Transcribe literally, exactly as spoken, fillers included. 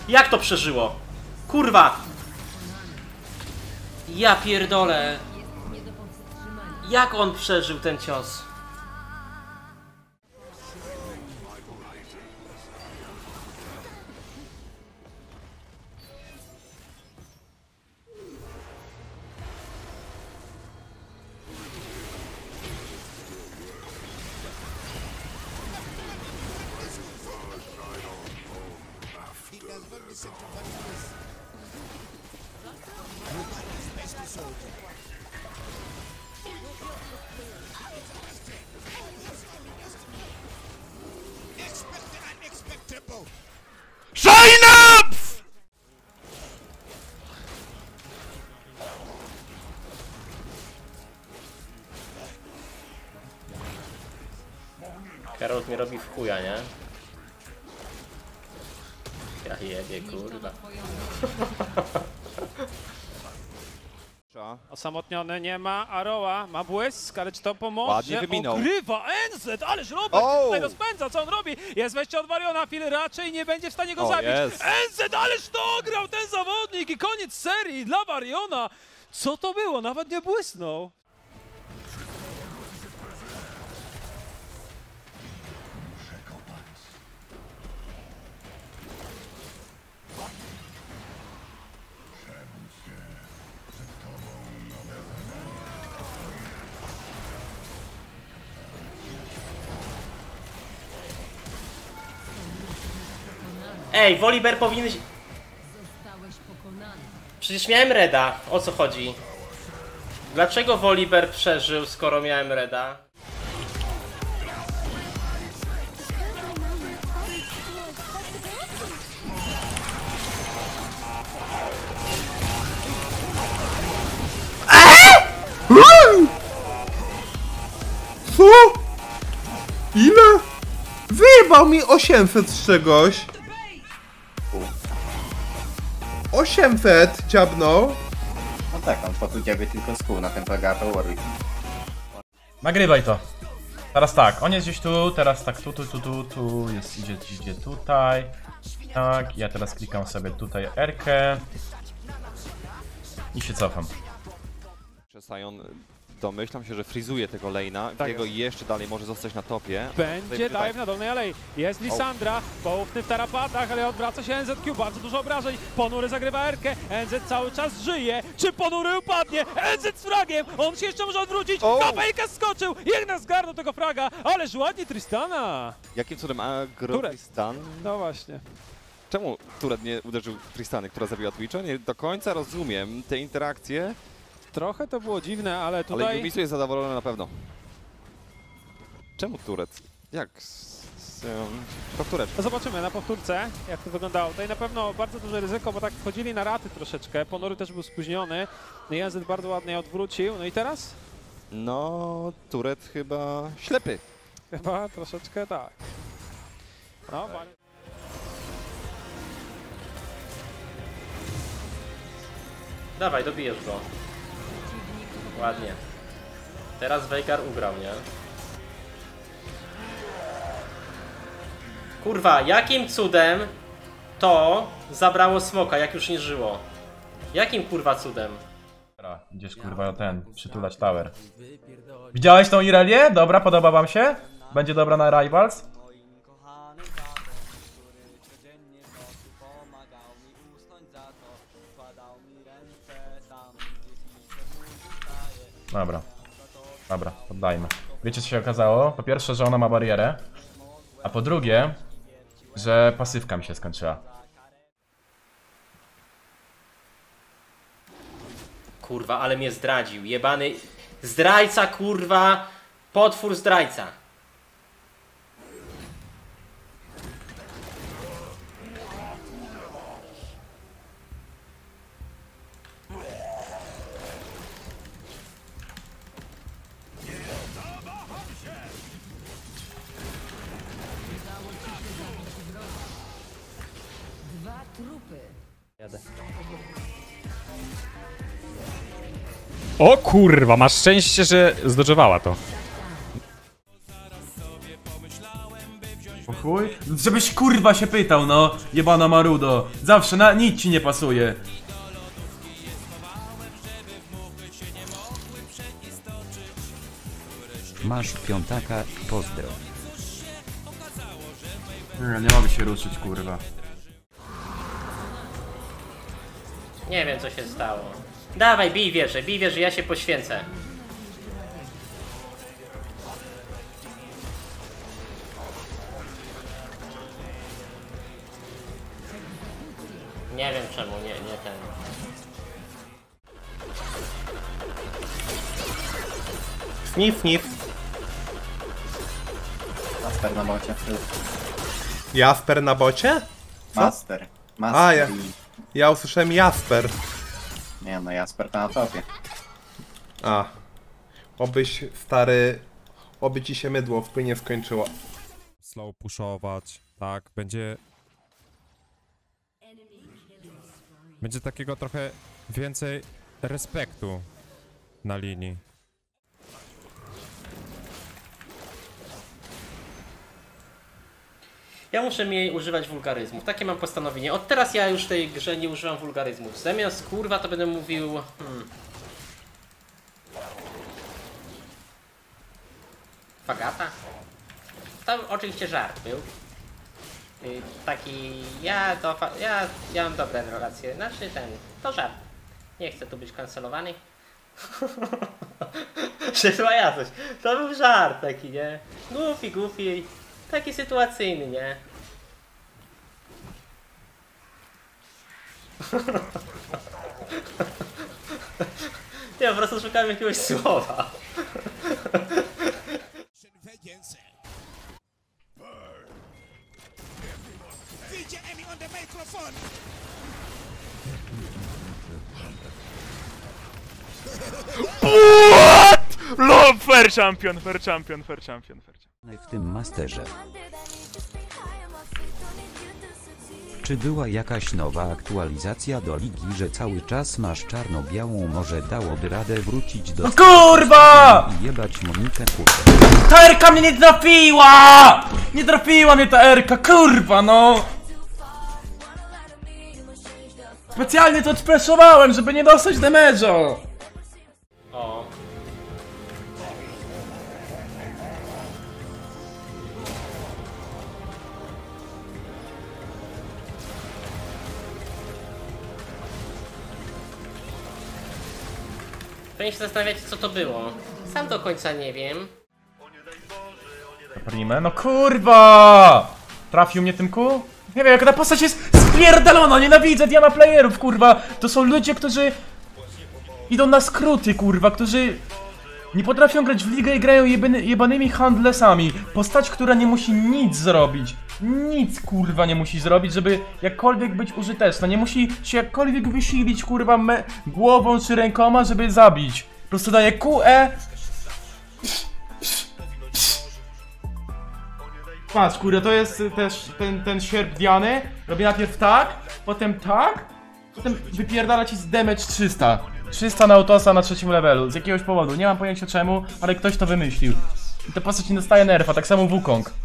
Jak to przeżyło? Kurwa! Ja pierdolę. Jak on przeżył ten cios? Synapse! Karol mnie robi w chuja, nie? Ja jebie, kurwa. Osamotniony nie ma, Aroa ma błysk, ale czy to pomoże? Ładnie wyminął. Ogrywa N Z, ależ Robert Oh. tutaj rozpędza, co on robi? Jest wejście od Variona, Phil raczej nie będzie w stanie go O, zabić. jest. N Z, ależ to ograł ten zawodnik i koniec serii dla Variona. Co to było? Nawet nie błysnął. Ej, Volibear powinien... Przecież miałem Reda. O co chodzi? Dlaczego Volibear przeżył, skoro miałem Reda? Co? Ile? Wyjebał mi osiemset z czegoś. osiemset dziabnął. No tak, on po tu ciebie tylko skół na ten Pagato Warwick. Nagrywaj to. Teraz tak, on jest gdzieś tu, teraz tak tu, tu, tu, tu, tu, jest, idzie, idzie tutaj. Tak, ja teraz klikam sobie tutaj R-kę. I się cofam. Sion domyślam się, że frizuje tego lane'a, Tak jego jest. jeszcze dalej może zostać na topie. Będzie Tutaj- dive na dolnej alei. Jest Lisandra, poufny w tarapatach, ale odwraca się N Z Q, bardzo dużo obrażeń. Ponury zagrywa R-kę, N Z cały czas żyje. Czy Ponury upadnie? N Z z fragiem, on się jeszcze może odwrócić. O! Kapejka skoczył, jednak zgarnął tego fraga, ależ ładnie Tristana. Jakim cudem agro Turet. Tristan? No właśnie. Czemu Turet nie uderzył Tristany, która zabiła Twitcha? Nie do końca rozumiem te interakcje, Trochę to było dziwne, ale ale tutaj... Yumisu jest zadowolony na pewno. Czemu Turet? Jak? Z, z, um, powtóreczka. No zobaczymy na powtórce, jak to wyglądało. Tutaj na pewno bardzo duże ryzyko, bo tak wchodzili na raty troszeczkę. Ponury też był spóźniony. N Z bardzo ładnie odwrócił. No i teraz? No, Turet chyba ślepy. Chyba troszeczkę tak. No, tak. Dawaj, dobijesz go. Ładnie. Teraz Veigar ugrał, nie? Kurwa, jakim cudem to zabrało smoka, jak już nie żyło? Jakim kurwa cudem? Dobra, idziesz kurwa ten, przytulać tower. Widziałeś tą Irelię? Dobra, podoba wam się? Będzie dobra na Rivals? Dobra. Dobra, poddajmy. Wiecie co się okazało? Po pierwsze, że ona ma barierę. A po drugie, że pasywka mi się skończyła. Kurwa, ale mnie zdradził. Jebany zdrajca, kurwa. Potwór zdrajca. O kurwa, masz szczęście, że zdodżowała to. O chuj? Żebyś kurwa się pytał, no, jebana marudo. Zawsze na nic ci nie pasuje. Masz piątaka, pozdro. Nie, nie mogę się ruszyć, kurwa. Nie wiem co się stało. Dawaj, bij wieżę, bij wieżę, ja się poświęcę. Nie wiem czemu, nie, nie ten. Snif, snif. Master na bocie. Jasper na bocie? Co? Master. Master. A, ja, i- ja usłyszałem Jasper. Nie no, Jasper to na topie. A. Obyś, stary... Oby ci się mydło w płynie skończyło. Slow pushować, tak, będzie... Będzie takiego trochę więcej respektu na linii. Ja muszę mniej używać wulgaryzmów. Takie mam postanowienie. Od teraz ja już w tej grze nie używam wulgaryzmów. Zamiast kurwa to będę mówił... Hmm. Fagata? To oczywiście żart był. Yy, taki... Ja to... fa- Ja, ja mam dobre relacje. Znaczy ten... To żart. Nie chcę tu być kancelowany. Że to ja coś. To był żart taki, nie? Goofy, goofy. Taki sytuacyjny, nie? Ja po prostu szukałem jakiegoś słowa. LOL, fair champion, fair champion, fair champion, fair champion. W tym masterze. Czy była jakaś nowa aktualizacja do ligi, że cały czas masz czarno-białą, może dałoby radę wrócić do... No kurwa! I jebać Monikę, kurwa. Ta Erka mnie nie trafiła! Nie trafiła mnie ta Erka, kurwa no! Specjalnie to odpreszowałem, żeby nie dostać damage'a! O. Pewnie się zastanawiacie co to było. Sam do końca nie wiem. Primę? No kurwa! Trafił mnie tym kół? Nie wiem, jaka ta postać jest spierdolona, nienawidzę Diana playerów, kurwa! To są ludzie, którzy idą na skróty, kurwa, którzy nie potrafią grać w ligę i grają jebany, jebanymi handlesami. Postać, która nie musi nic zrobić. Nic, kurwa, nie musi zrobić, żeby jakkolwiek być użyteczna. Nie musi się jakkolwiek wysilić, kurwa, me głową czy rękoma, żeby zabić. Po prostu daje Q E. Patrz, kurde, to jest też ten, ten sierp Diany. Robię najpierw tak, potem tak, potem wypierdala ci z damage trzysta. trzysta na autosa na trzecim levelu, z jakiegoś powodu. Nie mam pojęcia czemu, ale ktoś to wymyślił. I ta postać nie dostaje nerfa, tak samo Wukong.